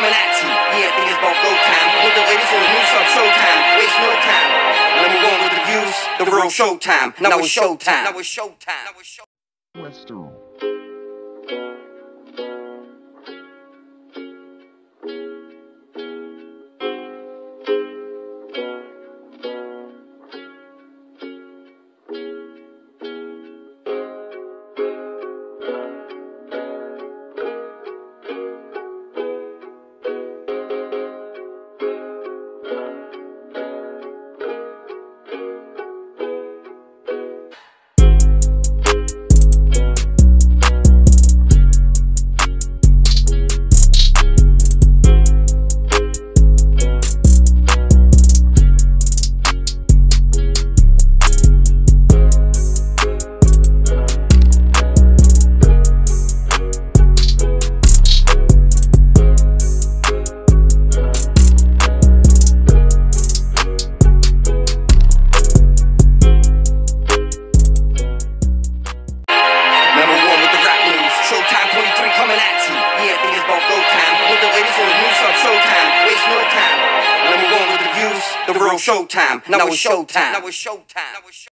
coming at you. Yeah, I think it's about go time. With the ladies on the new sub showtime. Waste no time. Number one with the views, the real showtime. Now it's showtime. Now it's showtime. Now it's showtime. Western. Coming at you. Yeah, I think it's about go time. With the ladies on the new sub showtime. Waste no time. Number one with the views, the real showtime. Now it's showtime. Now it's showtime.